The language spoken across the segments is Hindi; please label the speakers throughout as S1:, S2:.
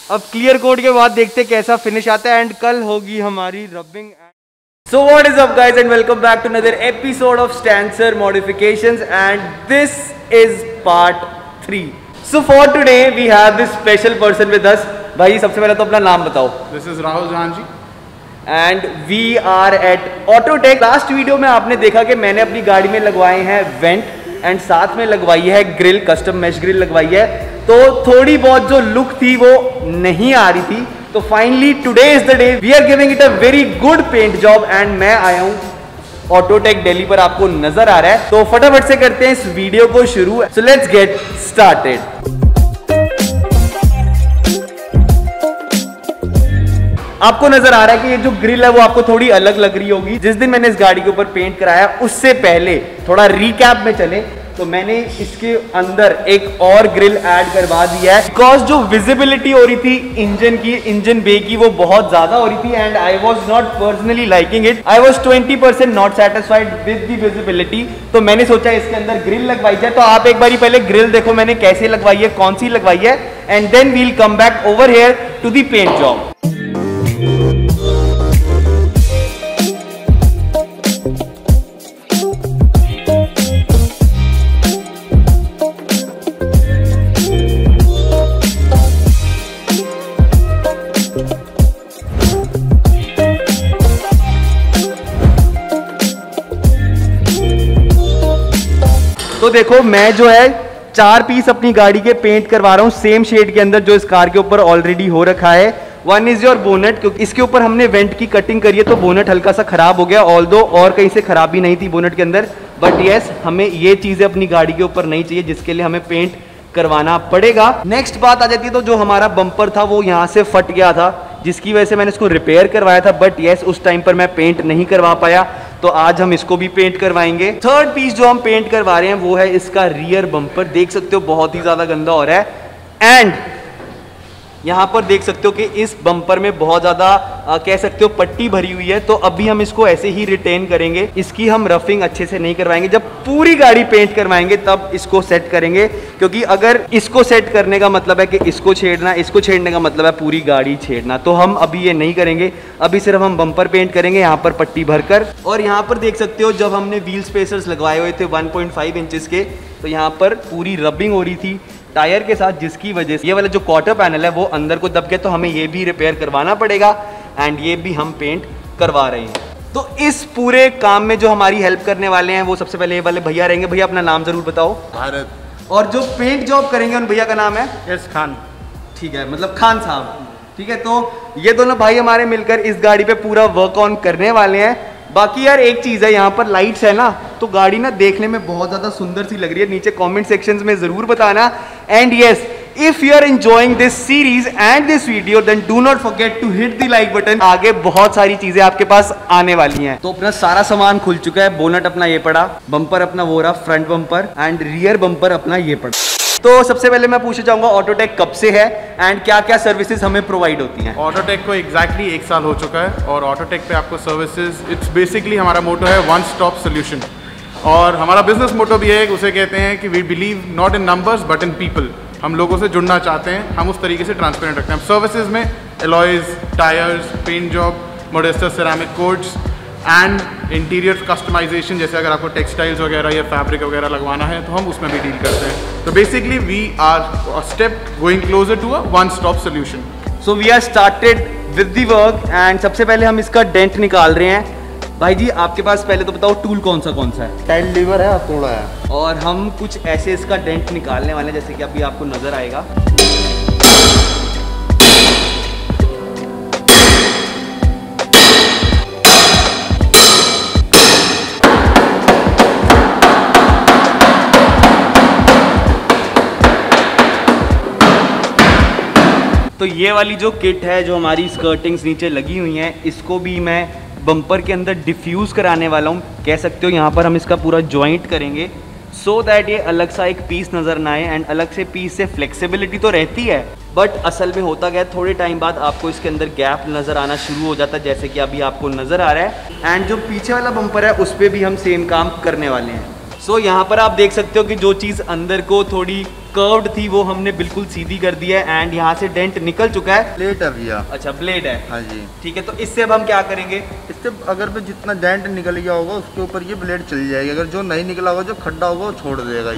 S1: अब क्लियर कोट के बाद देखते कैसा फिनिश आता है एंड कल होगी हमारी rubbing. So what is up guys and welcome back to another episode of Stancer Modifications and this is part 3. So for today we have this special person with us. भाई सबसे पहले तो अपना नाम बताओ।
S2: This is Rahul Janji.
S1: And we are at Autotech. Last video में आपने देखा कि मैंने अपनी गाड़ी में लगवाए हैं वेंट एंड साथ में लगवाई है ग्रिल, कस्टम मैश ग्रिल लगवाई है। तो थोड़ी बहुत जो लुक थी वो नहीं आ रही थी, तो finally today is the day we are giving it a very good paint job and मैं आया हूँ ऑटोटेक दिल्ली पर, आपको नजर आ रहा है। तो फटाफट से करते हैं इस वीडियो को शुरू। So let's get started. आपको नजर आ रहा है कि ये जो ग्रिल है वो आपको थोड़ी अलग लग रही होगी। जिस दिन मैंने इस गाड़ी के ऊपर पेंट कराया उससे पहले थोड़ा रिकैप में चले तो मैंने इसके अंदर एक और ग्रिल ऐड करवा दिया है, बिकॉज जो विजिबिलिटी हो रही थी इंजन की, इंजन बे की, वो बहुत ज्यादा हो रही थी and I was not personally liking it. I was 20% not satisfied with the visibility. तो मैंने सोचा इसके अंदर ग्रिल लगवाई जाए। तो आप एक बारी पहले ग्रिल देखो मैंने कैसे लगवाई है, कौन सी लगवाई है, and then we'll come back over here to the paint job. तो देखो मैं जो है 4 पीस अपनी गाड़ी के पेंट करवा रहा हूँ सेम शेड के अंदर जो इस कार के ऊपर ऑलरेडी हो रखा है। वन इज योर बोनेट, क्योंकि इसके ऊपर हमने वेंट की कटिंग करी है तो बोनेट हल्का सा खराब हो गया, ऑल्दो और कहीं से खराबी नहीं थी बोनेट के अंदर, बट यस हमें ये चीजें अपनी गाड़ी के ऊपर नहीं चाहिए जिसके लिए हमें पेंट करवाना पड़ेगा। नेक्स्ट बात आ जाती है तो जो हमारा बम्पर था वो यहाँ से फट गया था जिसकी वजह से मैंने इसको रिपेयर करवाया था, बट यस उस टाइम पर मैं पेंट नहीं करवा पाया, तो आज हम इसको भी पेंट करवाएंगे। थर्ड पीस जो हम पेंट करवा रहे हैं वो है इसका रियर बम्पर। देख सकते हो बहुत ही ज्यादा गंदा हो रहा है एंड यहाँ पर देख सकते हो कि इस बम्पर में बहुत ज्यादा कह सकते हो पट्टी भरी हुई है। तो अभी हम इसको ऐसे ही रिटेन करेंगे, इसकी हम रफिंग अच्छे से नहीं करवाएंगे। जब पूरी गाड़ी पेंट करवाएंगे तब इसको सेट करेंगे, क्योंकि अगर इसको सेट करने का मतलब है कि इसको छेड़ना, इसको छेड़ने का मतलब है पूरी गाड़ी छेड़ना, तो हम अभी ये नहीं करेंगे। अभी सिर्फ हम बम्पर पेंट करेंगे यहाँ पर पट्टी भरकर। और यहाँ पर देख सकते हो जब हमने व्हील स्पेसर्स लगवाए हुए थे 1.5 इंचेस के, तो यहाँ पर पूरी रबिंग हो रही थी टायर के साथ, जिसकी वजह से ये वाला जो क्वार्टर पैनल है वो अंदर को दब गया, तो हमें ये भी रिपेयर करवाना पड़ेगा एंड ये भी हम पेंट करवा रहे हैं। तो इस पूरे काम में जो हमारी हेल्प करने वाले हैं वो सबसे पहले ये वाले भैया रहेंगे। भैया अपना नाम जरूर बताओ।
S2: भारत।
S1: और जो पेंट जॉब करेंगे उन भैया का नाम है
S2: यस खान।
S1: ठीक है, मतलब खान साहब। ठीक है, तो ये दोनों भाई हमारे मिलकर इस गाड़ी पे पूरा वर्क ऑन करने वाले हैं। बाकी यार एक चीज है, यहाँ पर लाइट्स है ना, तो गाड़ी ना देखने में बहुत ज्यादा सुंदर सी लग रही है। नीचे कमेंट सेक्शंस में जरूर बताना। And yes, if you are enjoying this series and this video then do not forget to hit the like button. आगे बहुत सारी चीजें आपके पास आने वाली हैं। तो अपना सारा सामान खुल चुका है। बोनट अपना ये पड़ा, बम्पर अपना वो रहा front bumper, and rear bumper अपना ये पड़ा। तो सबसे पहले मैं पूछना चाहूंगा ऑटोटेक कब से है एंड क्या क्या सर्विसेज हमें प्रोवाइड होती हैं।
S2: ऑटोटेक को एग्जैक्टली 1 साल हो चुका है और ऑटोटेक पे आपको सर्विसेज, इट्स बेसिकली हमारा मोटो है वन स्टॉप सोल्यूशन। और हमारा बिजनेस मोटो भी है, उसे कहते हैं कि we believe not in numbers but in people. हम लोगों से जुड़ना चाहते हैं, हम उस तरीके से ट्रांसपेरेंट रखते हैं। सर्विसेज में alloys, tyres, paint job, Modesta ceramic coats and interior customization, जैसे अगर आपको टेक्सटाइल्स वगैरह या फैब्रिक वगैरह लगवाना है तो हम उसमें भी डील करते हैं। तो basically we are a step going closer to a one stop solution.
S1: So we are started with the work and सबसे पहले हम इसका डेंट निकाल रहे हैं। भाई जी आपके पास पहले तो बताओ टूल कौन सा है?
S2: टाइल लीवर है, हथौड़ा है।
S1: और हम कुछ ऐसे इसका डेंट निकालने वाले हैं जैसे कि अभी आपको नजर आएगा। तो ये वाली जो किट है जो हमारी स्कर्टिंग्स नीचे लगी हुई हैं, इसको भी मैं बम्पर के अंदर डिफ्यूज़ कराने वाला हूँ। कह सकते हो यहाँ पर हम इसका पूरा जॉइंट करेंगे सो दैट ये अलग सा एक पीस नज़र ना आए। एंड अलग से पीस से फ्लेक्सिबिलिटी तो रहती है, बट असल में होता क्या है, थोड़े टाइम बाद आपको इसके अंदर गैप नज़र आना शुरू हो जाता है, जैसे कि अभी आपको नज़र आ रहा है। एंड जो पीछे वाला बम्पर है उस पर भी हम सेम काम करने वाले हैं। सो यहाँ पर आप देख सकते हो कि जो चीज़ अंदर को थोड़ी कर्व्ड थी वो हमने बिल्कुल सीधी कर दी है एंड यहाँ से डेंट निकल चुका है।
S3: प्लेट है भैया।
S1: अच्छा ब्लेड है।
S3: हाँ जी
S1: ठीक है, तो इससे अब हम क्या करेंगे?
S3: इससे अगर भी जितना डेंट निकल गया होगा उसके ऊपर ये ब्लेड चल जाएगी, अगर जो नहीं निकला होगा, जो खड्डा होगा वो छोड़ देगा।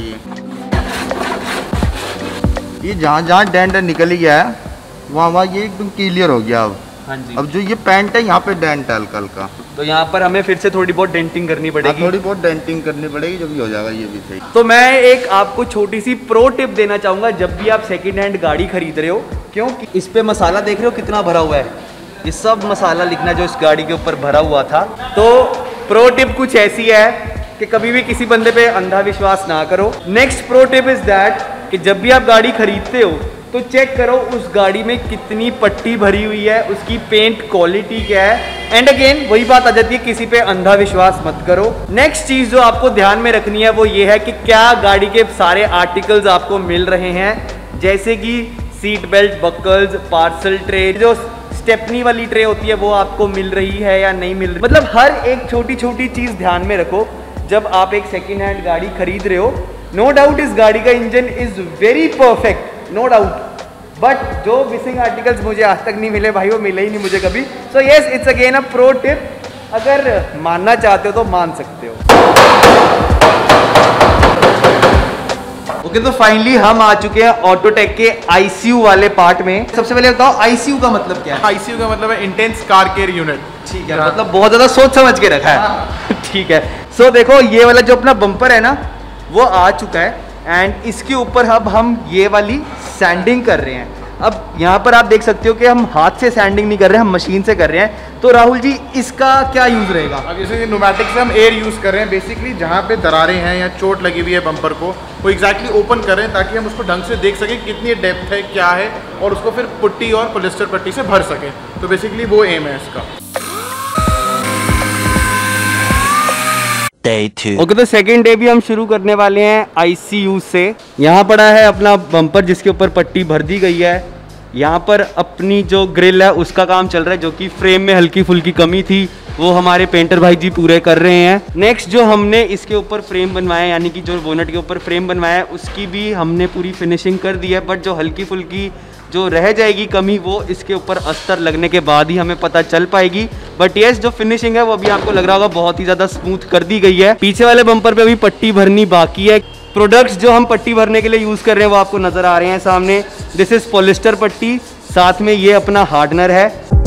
S3: ये जहाँ जहाँ डेंट निकल गया है वहाँ ये एकदम क्लियर हो गया। अब
S1: हाँ जी।
S3: अब जो ये पैंट है यहाँ पे डेंट है हल्का हल्का,
S1: तो यहाँ पर हमें फिर से थोड़ी बहुत डेंटिंग करनी पड़ेगी।
S3: थोड़ी बहुत डेंटिंग करनी पड़ेगी, जब भी हो जाएगा ये भी सही।
S1: तो मैं एक आपको छोटी सी प्रो टिप देना चाहूंगा जब भी आप सेकंड हैंड गाड़ी खरीद रहे हो, क्योंकि इस पे मसाला देख रहे हो कितना भरा हुआ है, ये सब मसाला लिखना जो इस गाड़ी के ऊपर भरा हुआ था। तो प्रो टिप कुछ ऐसी है कि कभी भी किसी बंदे पे अंधा विश्वास ना करो। Next pro tip is that कि जब भी आप गाड़ी खरीदते हो तो चेक करो उस गाड़ी में कितनी पट्टी भरी हुई है, उसकी पेंट क्वालिटी क्या है। एंड अगेन वही बात आ जाती है, किसी पे अंधा विश्वास मत करो। नेक्स्ट चीज जो आपको ध्यान में रखनी है वो ये है कि क्या गाड़ी के सारे आर्टिकल्स आपको मिल रहे हैं, जैसे कि seat belt, buckles, parcel tray, जो स्टेपनी वाली ट्रे होती है वो आपको मिल रही है या नहीं मिल रही। मतलब हर एक छोटी छोटी चीज ध्यान में रखो जब आप एक सेकेंड हैंड गाड़ी खरीद रहे हो। नो डाउट इस गाड़ी का engine is very perfect, no doubt, but जो मिसिंग आर्टिकल्स मुझे आज तक नहीं मिले भाई, वो मिले ही नहीं मुझे कभी। So yes, it's again a pro tip, अगर मानना चाहते हो तो मान सकते हो। ओके, तो फाइनली हम आ चुके हैं ऑटोटेक के आईसीयू वाले पार्ट में। सबसे पहले बताओ आईसीयू का मतलब क्या है?
S2: आईसीयू का मतलब है इंटेंस कार केयर यूनिट।
S1: ठीक है, मतलब बहुत ज्यादा सोच समझ के रखा है। ठीक है, सो देखो ये वाला जो अपना बम्पर है ना वो आ चुका है एंड इसके ऊपर अब हम ये वाली सैंडिंग कर रहे हैं। अब यहाँ पर आप देख सकते हो कि हम हाथ से सैंडिंग नहीं कर रहे हैं, हम मशीन से कर रहे हैं। तो राहुल जी इसका क्या यूज रहेगा?
S2: अब जैसे न्यूमैटिक से हम एयर यूज कर रहे हैं, बेसिकली जहाँ पे दरारें हैं या चोट लगी हुई है बम्पर को, वो एग्जैक्टली ओपन कर रहे हैं ताकि हम उसको ढंग से देख सकें कितनी डेप्थ है, क्या है, और उसको फिर पुट्टी और पॉलिस्टर पट्टी से भर सकें। तो बेसिकली वो एम है इसका।
S1: ओके, तो सेकेंड डे भी हम शुरू करने वाले हैं आईसीयू से। यहाँ पड़ा है अपना बम्पर जिसके ऊपर पट्टी भर दी गई है। यहाँ पर अपनी जो ग्रिल है उसका काम चल रहा है, जो कि फ्रेम में हल्की फुल्की कमी थी वो हमारे पेंटर भाई जी पूरे कर रहे हैं। नेक्स्ट जो हमने इसके ऊपर फ्रेम बनवाया, यानी कि जो बोनट के ऊपर फ्रेम बनवाया है उसकी भी हमने पूरी फिनिशिंग कर दी है, बट जो हल्की फुल्की जो रह जाएगी कमी वो इसके ऊपर अस्तर लगने के बाद ही हमें पता चल पाएगी। बट यस, जो फिनिशिंग है वो अभी आपको लग रहा होगा बहुत ही ज़्यादा स्मूथ कर दी गई है। पीछे वाले बम्पर पे अभी पट्टी भरनी बाकी है। प्रोडक्ट्स जो हम पट्टी भरने के लिए यूज़ कर रहे हैं वो आपको नज़र आ रहे हैं सामने। दिस इज़ पॉलिस्टर पट्टी, साथ में ये अपना हार्डनर है।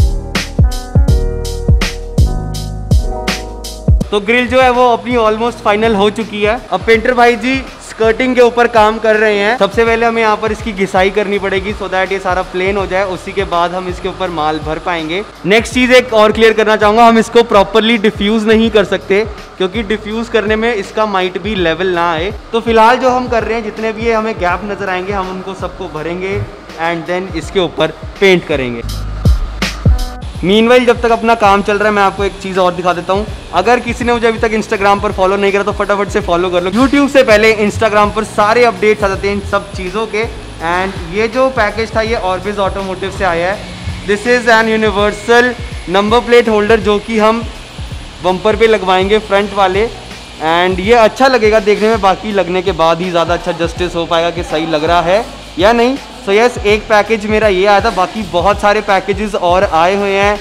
S1: तो ग्रिल जो है वो अपनी ऑलमोस्ट फाइनल हो चुकी है। अब पेंटर भाई जी स्कर्टिंग के ऊपर काम कर रहे हैं। सबसे पहले हमें यहाँ पर इसकी घिसाई करनी पड़ेगी सो दैट ये सारा प्लेन हो जाए, उसी के बाद हम इसके ऊपर माल भर पाएंगे। नेक्स्ट चीज़ एक और क्लियर करना चाहूँगा, हम इसको प्रॉपरली डिफ्यूज़ नहीं कर सकते क्योंकि डिफ्यूज़ करने में इसका माइट भी लेवल ना आए। तो फिलहाल जो हम कर रहे हैं, जितने भी हमें गैप नज़र आएंगे हम उनको सबको भरेंगे एंड देन इसके ऊपर पेंट करेंगे। मीनवाइल जब तक अपना काम चल रहा है मैं आपको एक चीज़ और दिखा देता हूँ। अगर किसी ने मुझे अभी तक इंस्टाग्राम पर फॉलो नहीं करा तो फटाफट से फॉलो कर लो। यूट्यूब से पहले इंस्टाग्राम पर सारे अपडेट्स आ जाते हैं इन सब चीज़ों के। एंड ये जो पैकेज था ये ऑर्बिस ऑटोमोटिव से आया है। This is an universal number plate holder जो कि हम बम्पर पे लगवाएंगे फ्रंट वाले, एंड ये अच्छा लगेगा देखने में, बाकी लगने के बाद ही ज़्यादा अच्छा जस्टिस हो पाएगा कि सही लग रहा है या नहीं। सो यस, एक पैकेज मेरा ये आया था, बाकी बहुत सारे पैकेजेस और आए हुए हैं।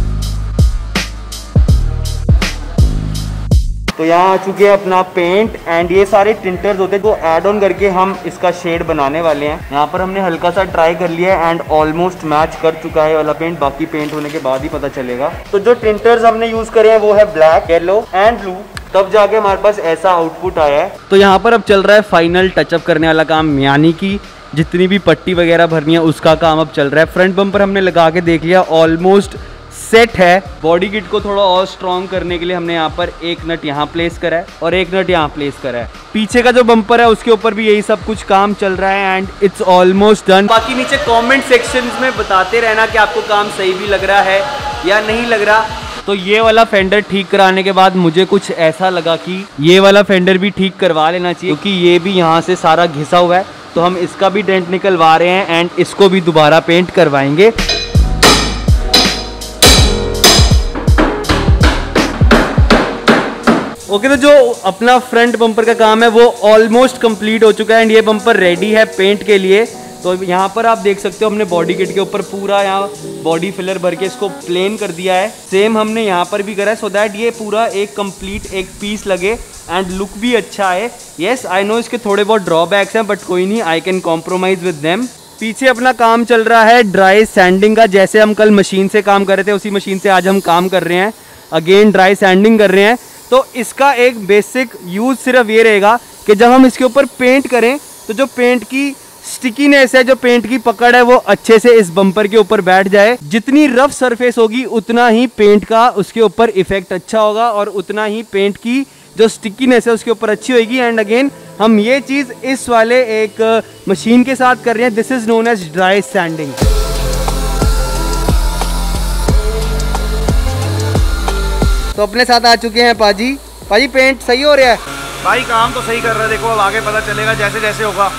S1: तो यहाँ आ चुके हैं अपना पेंट एंड ये सारे टिंटर्स होते हैं जो ऐड ऑन करके हम इसका शेड बनाने वाले हैं। यहाँ पर हमने हल्का सा ट्राई कर लिया है एंड ऑलमोस्ट मैच कर चुका है वाला पेंट, बाकी पेंट होने के बाद ही पता चलेगा। तो जो टिंटर्स हमने यूज करे हैं वो है ब्लैक, येलो एंड ब्लू, तब जाके हमारे पास ऐसा आउटपुट आया है। तो यहाँ पर अब चल रहा है फाइनल टचअप करने वाला काम, यानी कि जितनी भी पट्टी वगैरह भरनी है उसका काम अब चल रहा है। फ्रंट बम्पर हमने लगा के देख लिया, ऑलमोस्ट सेट है। बॉडी किट को थोड़ा और स्ट्रॉन्ग करने के लिए हमने यहाँ पर एक नट यहाँ प्लेस करा है और एक नट यहाँ प्लेस करा है। पीछे का जो बम्पर है उसके ऊपर भी यही सब कुछ काम चल रहा है एंड इट्स ऑलमोस्ट डन। बाकी नीचे कमेंट सेक्शंस में बताते रहना कि आपको काम सही भी लग रहा है या नहीं लग रहा। तो ये वाला फेंडर ठीक कराने के बाद मुझे कुछ ऐसा लगा कि ये वाला फेंडर भी ठीक करवा लेना चाहिए, क्योंकि ये भी यहाँ से सारा घिसा हुआ है। तो हम इसका भी डेंट निकलवा रहे हैं एंड इसको भी दोबारा पेंट करवाएंगे। ओके, तो जो अपना फ्रंट बम्पर का काम है वो ऑलमोस्ट कंप्लीट हो चुका है एंड ये बम्पर रेडी है पेंट के लिए। तो यहाँ पर आप देख सकते हो हमने बॉडी किट के ऊपर पूरा यहाँ बॉडी फिलर भर के इसको प्लेन कर दिया है। सेम हमने यहाँ पर भी करा है सो दैट ये पूरा एक कंप्लीट एक पीस लगे एंड लुक भी अच्छा है। येस आई नो इसके थोड़े बहुत ड्रॉबैक्स हैं बट कोई नहीं, I can compromise with them. पीछे अपना काम चल रहा है ड्राई सैंडिंग का। जैसे हम कल मशीन से काम कर रहे थे उसी मशीन से आज हम काम कर रहे हैं, अगेन ड्राई सैंडिंग कर रहे हैं। तो इसका एक बेसिक यूज सिर्फ ये रहेगा कि जब हम इसके ऊपर पेंट करें तो जो पेंट की स्टिकीनेस है, जो पेंट की पकड़ है वो अच्छे से इस बम्पर के ऊपर बैठ जाए। जितनी रफ सरफेस होगी उतना ही पेंट का उसके ऊपर इफेक्ट अच्छा होगा और उतना ही पेंट की जो स्टिकीनेस है उसके ऊपर अच्छी होगी। एंड अगेन हम ये चीज़ इस वाले एक मशीन के साथ कर रहे हैं, this is known as dry sanding. तो अपने साथ आ चुके हैं पाजी। पाजी पेंट सही हो रहा है?
S4: भाई काम तो सही कर रहा है, देखो अब आगे पता चलेगा जैसे जैसे होगा।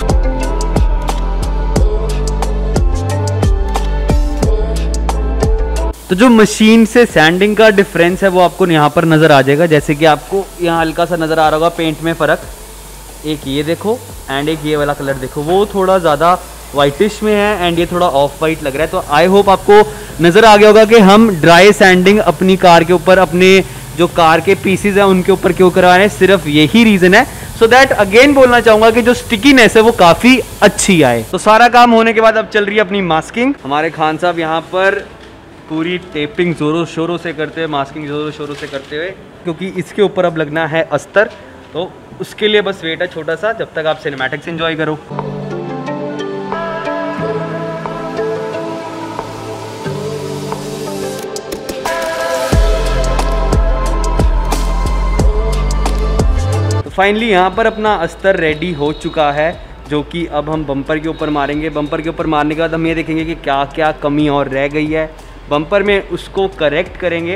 S1: तो जो मशीन से सैंडिंग का डिफरेंस है वो आपको यहाँ पर नज़र आ जाएगा। जैसे कि आपको यहाँ हल्का सा नज़र आ रहा होगा पेंट में फ़र्क, एक ये देखो एंड एक ये वाला कलर देखो, वो थोड़ा ज़्यादा वाइटिश में है एंड ये थोड़ा ऑफ वाइट लग रहा है। तो आई होप आपको नज़र आ गया होगा कि हम ड्राई सैंडिंग अपनी कार के ऊपर, अपने जो कार के पीसेज हैं उनके ऊपर क्यों करवा रहे हैं, सिर्फ यही रीज़न है सो दैट अगेन बोलना चाहूँगा कि जो स्टिकीनेस है वो काफ़ी अच्छी आए। तो सारा काम होने के बाद अब चल रही है अपनी मास्किंग। हमारे खान साहब यहाँ पर पूरी टेपिंग ज़ोरों शोरों से करते हुए, मास्किंग ज़ोरों शोरों से करते हुए, क्योंकि इसके ऊपर अब लगना है अस्तर। तो उसके लिए बस वेट है छोटा सा, जब तक आप सिनेमैटिक्स एंजॉय करो। तो फाइनली यहाँ पर अपना अस्तर रेडी हो चुका है, जो कि अब हम बम्पर के ऊपर मारेंगे। बम्पर के ऊपर मारने के बाद हम ये देखेंगे कि क्या क्या कमी और रह गई है बम्पर में, उसको करेक्ट करेंगे।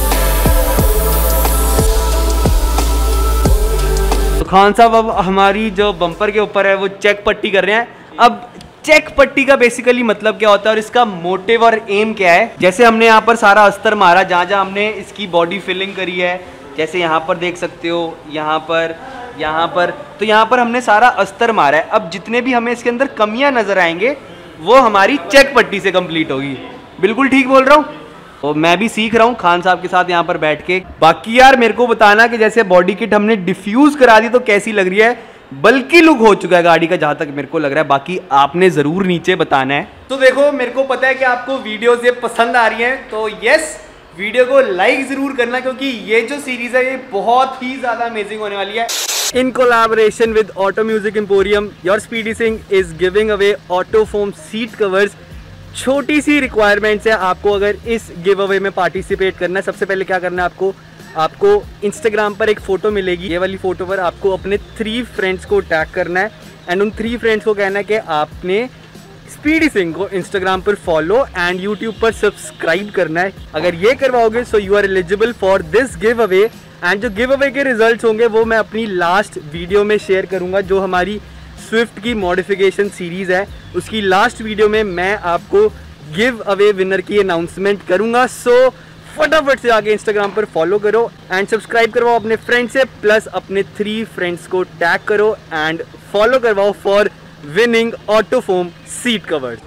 S1: तो खान साहब अब हमारी जो बम्पर के ऊपर है वो चेक पट्टी कर रहे हैं। अब चेक पट्टी का बेसिकली मतलब क्या होता है और इसका मोटिव और एम क्या है। जैसे हमने यहाँ पर सारा अस्तर मारा, जहाँ जहाँ हमने इसकी बॉडी फिलिंग करी है, जैसे यहाँ पर देख सकते हो, यहाँ पर, तो यहाँ पर हमने सारा अस्तर मारा है। अब जितने भी हमें इसके अंदर कमियां नजर आएंगे वो हमारी चेक पट्टी से कंप्लीट होगी। बिल्कुल ठीक बोल रहा हूँ। तो मैं भी सीख रहा हूँ खान साहब के साथ यहाँ पर बैठ के। बाकी यार मेरे को बताना कि जैसे बॉडी किट हमने डिफ्यूज करा दी तो कैसी लग रही है, बल्कि लुक हो चुका है गाड़ी का, जहाँ तक मेरे को लग रहा है। बाकी आपने जरूर नीचे बताना है। तो देखो मेरे को पता है कि आपको वीडियोस ये पसंद आ रही हैं, तो यस वीडियो को लाइक जरूर करना, क्योंकि ये जो सीरीज है ये बहुत ही ज्यादा अमेजिंग होने वाली है। In collaboration with Auto Music Emporium, your Speedy Singh is giving away Auto Foam seat covers। छोटी सी रिक्वायरमेंट्स है आपको अगर इस गिव अवे में पार्टिसिपेट करना है। सबसे पहले क्या करना है आपको इंस्टाग्राम पर एक फ़ोटो मिलेगी, ये वाली फ़ोटो पर आपको अपने 3 फ्रेंड्स को टैग करना है एंड उन 3 फ्रेंड्स को कहना है कि आपने स्पीडी सिंह को इंस्टाग्राम पर फॉलो एंड यूट्यूब पर सब्सक्राइब करना है। अगर ये करवाओगे so you are eligible for this giveaway. And जो गिव अवे के रिजल्ट्स होंगे वो मैं अपनी लास्ट वीडियो में शेयर करूंगा। जो हमारी स्विफ्ट की मॉडिफिकेशन सीरीज़ है उसकी लास्ट वीडियो में मैं आपको गिव अवे विनर की अनाउंसमेंट करूंगा। सो फटाफट से आगे इंस्टाग्राम पर फॉलो करो एंड सब्सक्राइब करवाओ अपने फ्रेंड से, प्लस अपने 3 फ्रेंड्स को टैग करो एंड फॉलो करवाओ for winning auto foam seat covers.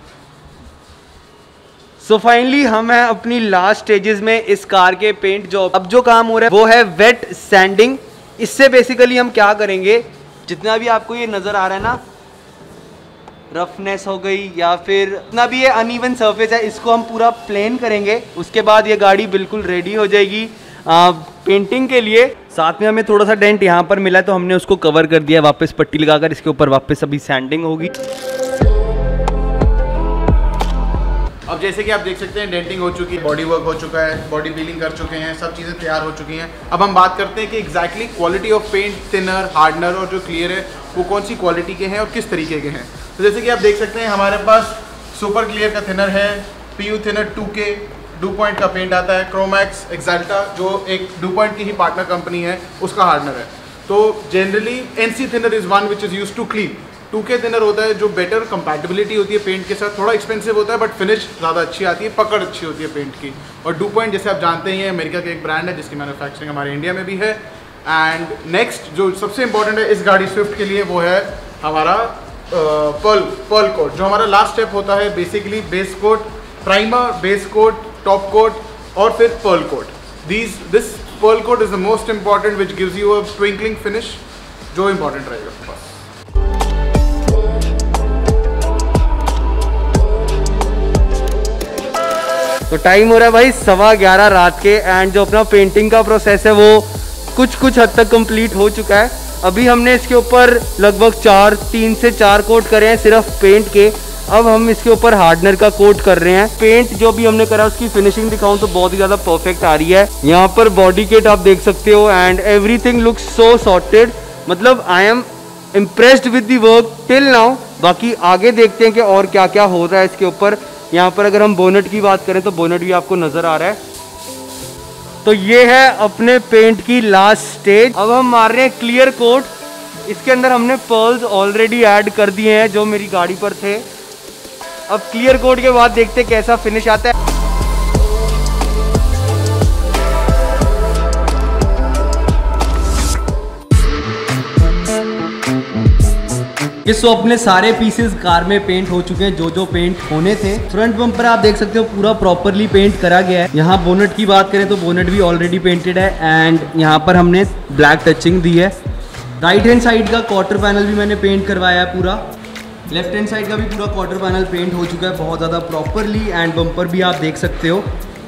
S1: So finally हम हैं अपनी लास्ट स्टेजेस में इस कार के पेंट जॉब। अब जो काम हो रहा है वो है वेट सैंडिंग। इससे बेसिकली हम क्या करेंगे, जितना भी आपको ये नज़र आ रहा है ना, रफनेस हो गई या फिर जितना भी ये अनइवन सरफेस है, इसको हम पूरा प्लेन करेंगे। उसके बाद ये गाड़ी बिल्कुल रेडी हो जाएगी पेंटिंग के लिए। साथ में हमें थोड़ा सा डेंट यहाँ पर मिला तो हमने उसको कवर कर दिया वापस पट्टी लगाकर। इसके ऊपर वापस अभी सैंडिंग होगी।
S2: अब जैसे कि आप देख सकते हैं डेंटिंग हो चुकी है, बॉडी वर्क हो चुका है, बॉडी पीलिंग कर चुके हैं, सब चीज़ें तैयार हो चुकी हैं। अब हम बात करते हैं कि exactly quality of paint, thinner, hardener और जो क्लियर है वो कौन सी क्वालिटी के हैं और किस तरीके के हैं। तो जैसे कि आप देख सकते हैं हमारे पास सुपर क्लियर का थिनर है, PU thinner 2K, DuPont का पेंट आता है, क्रोमैक्स, एक्साल्टा जो एक डू पॉइंट की ही पार्टनर कंपनी है उसका हार्डनर है। तो generally NC thinner is one which is use to clean. 2K thinner होता है जो बेटर कंपैटिबिलिटी होती है पेंट के साथ, थोड़ा एक्सपेंसिव होता है बट फिनिश ज़्यादा अच्छी आती है, पकड़ अच्छी होती है पेंट की। और डू पॉइंट जैसे आप जानते ही हैं अमेरिका के एक ब्रांड है जिसकी मैन्युफैक्चरिंग हमारे इंडिया में भी है। एंड नेक्स्ट जो सबसे इंपॉर्टेंट है इस गाड़ी स्विफ्ट के लिए वो है हमारा पर्ल कोट, जो हमारा लास्ट स्टेप होता है basically base coat, primer, base coat, top coat और फिर pearl coat. This pearl coat is the most important which gives you a twinkling finish, जो इंपॉर्टेंट रहेगा बस.
S1: तो टाइम हो रहा है भाई 11:15 रात के एंड जो अपना पेंटिंग का प्रोसेस है वो कुछ हद तक कंप्लीट हो चुका है. अभी हमने इसके ऊपर लगभग 3 से 4 कोट करे हैं सिर्फ पेंट के. अब हम इसके ऊपर हार्डनर का कोट कर रहे हैं. पेंट जो भी हमने करा उसकी फिनिशिंग दिखाऊं तो बहुत ही ज़्यादा परफेक्ट आ रही है. यहाँ पर बॉडी किट आप देख सकते हो and everything looks so sorted. मतलब I am impressed with the work till now. बाकी आगे देखते हैं कि और क्या क्या हो रहा है इसके ऊपर. यहाँ पर अगर हम बोनट की बात करें तो बोनट भी आपको नज़र आ रहा है. तो ये है अपने पेंट की लास्ट स्टेज. अब हम मार रहे हैं क्लियर कोट. इसके अंदर हमने पर्ल्स ऑलरेडी ऐड कर दिए हैं जो मेरी गाड़ी पर थे. अब क्लियर कोट के बाद देखते हैं कैसा फिनिश आता है. सो अपने सारे पीसेस कार में पेंट हो चुके हैं जो पेंट होने थे. फ्रंट बम्पर आप देख सकते हो पूरा प्रॉपरली पेंट करा गया है. यहाँ बोनट की बात करें तो बोनट भी ऑलरेडी पेंटेड है एंड यहाँ पर हमने ब्लैक टचिंग दी है. राइट हैंड साइड का क्वार्टर पैनल भी मैंने पेंट करवाया है पूरा. लेफ्ट हैंड साइड का भी पूरा क्वार्टर पैनल पेंट हो चुका है बहुत ज़्यादा प्रॉपरली एंड बम्पर भी आप देख सकते हो.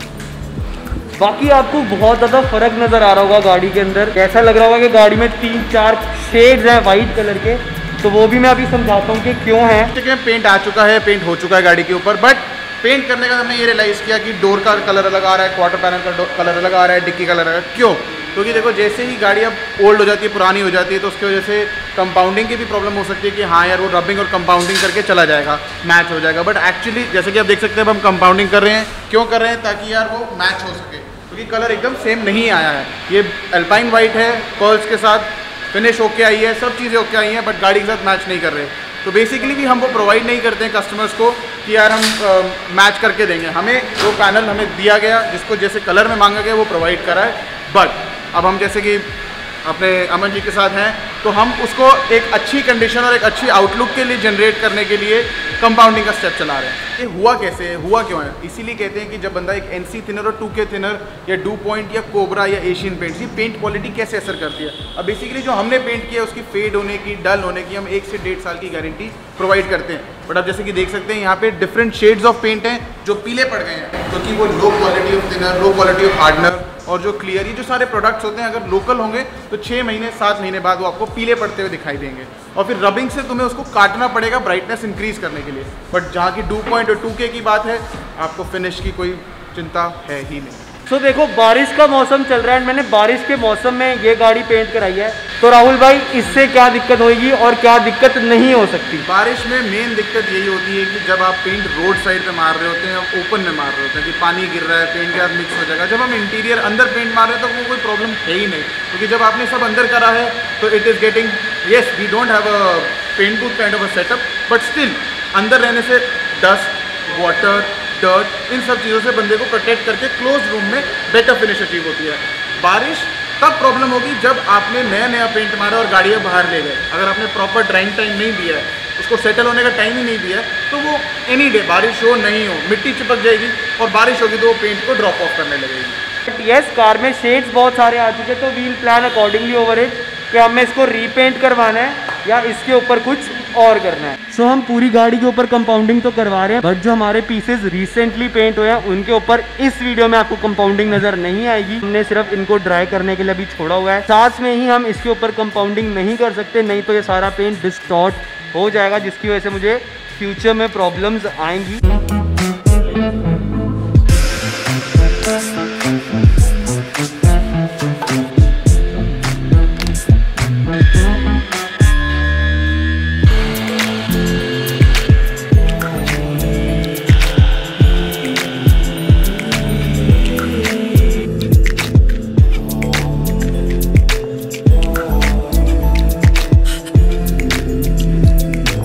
S1: बाकी आपको बहुत ज़्यादा फर्क नज़र आ रहा होगा गाड़ी के अंदर. कैसा लग रहा होगा कि गाड़ी में 3-4 शेड्स हैं वाइट कलर के. तो वो भी मैं अभी समझाता हूँ कि क्यों है.
S2: पेंट आ चुका है, पेंट हो चुका है गाड़ी के ऊपर, बट पेंट करने का हमने ये रियलाइज़ किया कि डोर का कलर अलग आ रहा है, क्वार्टर पैनल का कलर अलग आ रहा है, डिक्की कलर अलग. क्यों? क्योंकि देखो जैसे ही गाड़ी अब ओल्ड हो जाती है, पुरानी हो जाती है, तो उसकी वजह से कंपाउंडिंग की भी प्रॉब्लम हो सकती है कि हाँ यार वो रबिंग और कंपाउंडिंग करके चला जाएगा, मैच हो जाएगा. बट एक्चुअली जैसे कि आप देख सकते हैं अब हम कंपाउंडिंग कर रहे हैं. क्यों कर रहे हैं? ताकि यार वो मैच हो सके, क्योंकि कलर एकदम सेम नहीं आया है. ये अल्पाइन वाइट है, पर्ल्स के साथ फिनिश होके आई है, सब चीज़ें होके आई हैं, बट गाड़ी के साथ मैच नहीं कर रहे. तो बेसिकली भी हम वो प्रोवाइड नहीं करते हैं कस्टमर्स को कि यार हम मैच करके देंगे. हमें वो पैनल हमें दिया गया जिसको जैसे कलर में मांगा गया वो प्रोवाइड करा है. बट अब हम जैसे कि अपने अमन जी के साथ हैं तो हम उसको एक अच्छी कंडीशन और एक अच्छी आउटलुक के लिए जनरेट करने के लिए कंपाउंडिंग का स्टेप चला रहे हैं. ये हुआ कैसे है, हुआ क्यों है? इसीलिए कहते हैं कि जब बंदा एक NC थिनर और 2K थिनर या डू पॉइंट या कोबरा या एशियन पेंट्स, ये पेंट क्वालिटी कैसे असर करती है. अब बेसिकली जो हमने पेंट किया उसकी फेड होने की, डल होने की हम 1 से 1.5 साल की गारंटी प्रोवाइड करते हैं. बट आप जैसे कि देख सकते हैं यहाँ पे डिफरेंट शेड्स ऑफ पेंट हैं जो पीले पड़ गए हैं क्योंकि वो low quality of thinner, low quality of hardener और जो क्लियर, ये जो सारे प्रोडक्ट्स होते हैं अगर लोकल होंगे तो 6 महीने 7 महीने बाद वो आपको पीले पड़ते हुए दिखाई देंगे. और फिर रबिंग से तुम्हें उसको काटना पड़ेगा ब्राइटनेस इंक्रीज करने के लिए. बट जहाँ की 2 पॉइंट और 2K की बात है, आपको फिनिश की कोई चिंता है ही नहीं.
S1: तो देखो बारिश का मौसम चल रहा है. मैंने बारिश के मौसम में ये गाड़ी पेंट कराई है. तो राहुल भाई इससे क्या दिक्कत होगी और क्या दिक्कत नहीं हो सकती?
S2: बारिश में मेन दिक्कत यही होती है कि जब आप पेंट रोड साइड पे मार रहे होते हैं, ओपन में मार रहे होते हैं कि पानी गिर रहा है, पेंट के साथ मिक्स हो जाएगा. जब हम इंटीरियर अंदर पेंट मार रहे हैं तो वो कोई प्रॉब्लम है ही नहीं, क्योंकि जब आपने सब अंदर करा है तो it is getting, yes we don't have a paint booth kind of a setup, but still अंदर रहने से डस्ट, वाटर, डर्ट, इन सब चीज़ों से बंदे को प्रोटेक्ट करके क्लोज रूम में बेटर फिनिश अचीव होती है. बारिश तब प्रॉब्लम होगी जब आपने नया पेंट मारा और गाड़ियाँ बाहर ले गए. अगर आपने प्रॉपर ड्राइंग टाइम नहीं दिया है, उसको सेटल होने का टाइम ही नहीं दिया है, तो वो एनी डे बारिश हो नहीं हो मिट्टी चिपक जाएगी और बारिश होगी तो वो पेंट को ड्रॉप ऑफ करने लगेगी.
S1: यस, कार में शेड्स बहुत सारे आ चुके हैं तो we'll plan accordingly over it कि हमें इसको रीपेंट करवाना है या इसके ऊपर कुछ और करना है. सो हम पूरी गाड़ी के ऊपर कंपाउंडिंग तो करवा रहे हैं, बट जो हमारे पीसेस रिसेंटली पेंट हुए हैं उनके ऊपर इस वीडियो में आपको कंपाउंडिंग नजर नहीं आएगी. हमने सिर्फ इनको ड्राई करने के लिए अभी छोड़ा हुआ है. साथ में ही हम इसके ऊपर कंपाउंडिंग नहीं कर सकते, नहीं तो ये सारा पेंट डिस्टॉर्ट हो जाएगा, जिसकी वजह से मुझे फ्यूचर में प्रॉब्लम्स आएंगी.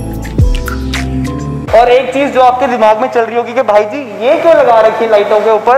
S1: और एक चीज जो आपके दिमाग में चल रही होगी कि भाई जी ये क्यों लगा रखी है लाइटों के ऊपर,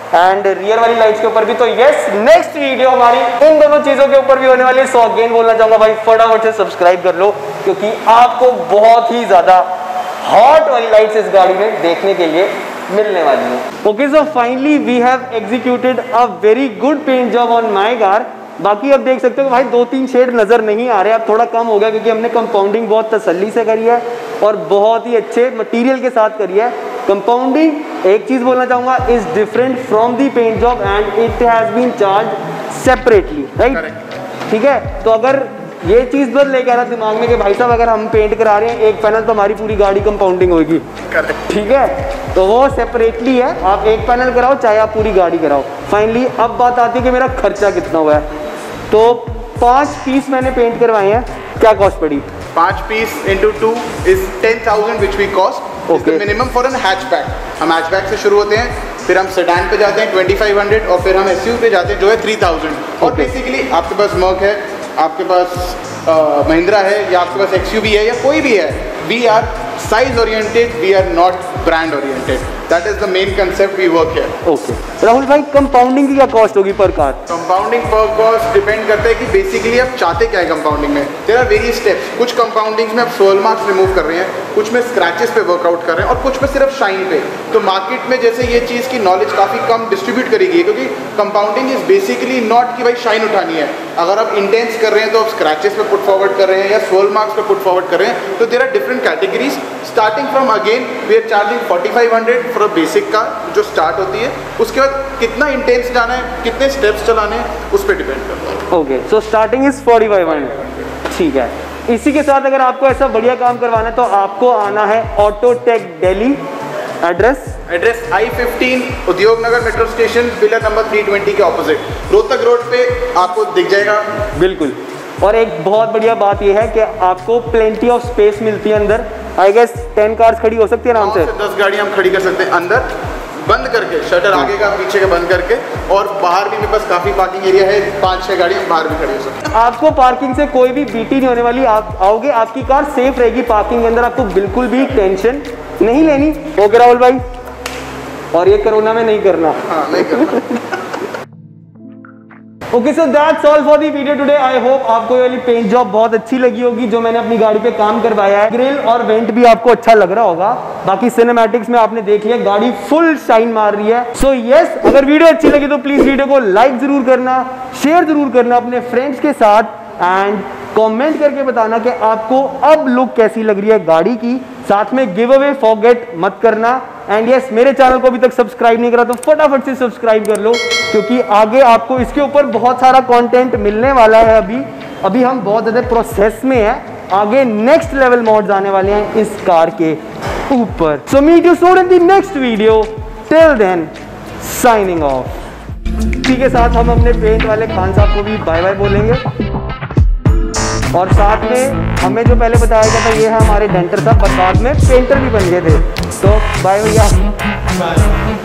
S1: एंड रियर वाली लाइट्स के ऊपर भी। तो यस, नेक्स्ट वीडियो हमारी इन दोनों चीजों के ऊपर भी होने वाली है। सो अगेन बोलना चाहूंगा भाई फटाफट से सब्सक्राइब कर लो, क्योंकि आपको बहुत ही ज्यादा हॉट वाली लाइट्स इस गाड़ी में देखने के लिए मिलने वाली है। Okay, so finally we have executed a very good paint job on my car. बाकी अब देख सकते हो भाई 2-3 शेड नजर नहीं आ रहे, अब थोड़ा कम हो गया क्योंकि हमने कंपाउंडिंग बहुत तसल्ली से करी है और बहुत ही अच्छे मटेरियल के साथ करी है। कंपाउंडिंग एक चीज बोलना चाहूंगा is different from the paint job and it has been charge separately, right? ठीक है, तो अगर ये चीज बस लेके आ रहा दिमाग में कि भाई साहब अगर हम पेंट करा रहे हैं एक पैनल तो हमारी पूरी गाड़ी कंपाउंडिंग होगी, ठीक है, तो वो सेपरेटली है। आप एक पैनल कराओ चाहे आप पूरी गाड़ी कराओ। फाइनली अब बात आती है कि मेरा खर्चा कितना हुआ है। तो 5 पीस मैंने पेंट करवाए हैं, क्या कॉस्ट पड़ी?
S2: 5 piece into 2 is 10,000 which we cost.
S1: Okay.
S2: Is the minimum for an hatchback. हम hatchback से शुरू होते हैं, फिर हम सेडान पे जाते हैं 2500 और फिर हम SUV पे जाते हैं जो है 3000। और बेसिकली आपके पास मर्क है, आपके पास महिंद्रा है या आपके पास XUV है या कोई भी है, we are size oriented, we are not brand oriented. That is the main concept we work here.
S1: Okay, Rahul भाई कंपाउंडिंग की क्या कॉस्ट होगी पर कार?
S2: कंपाउंडिंग पर कॉस्ट डिपेंड करता है कि बेसिकली आप चाहते क्या है कंपाउंडिंग में। There are various steps. कुछ कंपाउंडिंग्स में आप सोल मार्क्स रिमूव कर रहे हैं, कुछ में स्क्रैचेस पे वर्कआउट कर रहे हैं और कुछ में सिर्फ शाइन पे। तो मार्केट में जैसे ये चीज़ की नॉलेज काफ़ी कम डिस्ट्रीब्यूट करी गई है, क्योंकि कंपाउंडिंग इज बेसिकली नॉट कि भाई शाइन उठानी है। अगर आप इंटेंस कर रहे हैं तो आप स्क्रैचेस पे पुट फॉरवर्ड कर रहे हैं या सोल मार्क्स पे पुट फॉरवर्ड कर रहे हैं। तो there are different categories starting from again we are charging 4500 for a basic car जो स्टार्ट होती है। उसके बाद कितना इंटेंस जाना है, कितने स्टेप्स चलाने हैं, उस पर डिपेंड करता है।
S1: ओके, सो स्टार्टिंग इज 4500, ठीक है। इसी के साथ अगर आपको ऐसा बढ़िया काम करवाना है तो आपको आना है Autotech Delhi. Address
S2: I-15 Udyog Nagar metro station, pillar number 320 के ऑपोजिट रोहतक रोड पे आपको दिख जाएगा।
S1: बिल्कुल। और एक बहुत बढ़िया बात यह है कि आपको प्लेंटी ऑफ स्पेस मिलती है अंदर। आई गेस 10 कार्स खड़ी हो सकती है आराम से।
S2: 10 गाड़ी हम खड़ी कर सकते हैं अंदर, बंद करके शटर आगे का पीछे का बंद करके। और बाहर भी मेरे पास काफ़ी पार्किंग एरिया है, 5-6 गाड़ी हम बाहर भी खड़ी हो सकते हैं।
S1: आपको पार्किंग से कोई भी बीटी नहीं होने वाली। आप आओगे आपकी कार सेफ रहेगी पार्किंग के अंदर, आपको बिल्कुल भी टेंशन नहीं लेनी। ओके राहुल भाई, और ये कोरोना में नहीं करना।
S2: हाँ, नहीं करना।
S1: Okay, so that's all for the video today. I hope आपको ये वाली पेंट जॉब बहुत अच्छी लगी होगी जो मैंने अपनी गाड़ी पे काम करवाया है। ग्रिल और वेंट भी आपको अच्छा लग रहा होगा। बाकी सिनेमैटिक्स में आपने देख लिया गाड़ी फुल शाइन मार रही है। सो यस, अगर वीडियो अच्छी लगी तो प्लीज वीडियो को लाइक जरूर करना, शेयर जरूर करना अपने फ्रेंड्स के साथ एंड कमेंट करके बताना कि आपको अब लुक कैसी लग रही है गाड़ी की। साथ में गिव अवे फॉरगेट मत करना। एंड यस, मेरे चैनल को अभी तक सब्सक्राइब नहीं करा तो फटाफट से सब्सक्राइब कर लो, क्योंकि आगे आपको इसके ऊपर बहुत सारा कंटेंट मिलने वाला है। अभी हम बहुत ज़्यादा प्रोसेस में हैं, आगे नेक्स्ट लेवल मोड्स आने वाले हैं इस कार के ऊपर। So meet you soon in the next video. Till then signing off. इसी के साथ हम अपने पेंट वाले खान साहब को भी बाय बाय बोलेंगे। और साथ में हमें जो पहले बताया गया था ये है हमारे डेंटर साहब, बस बाद में पेंटर भी बन गए थे। तो बाय भैया।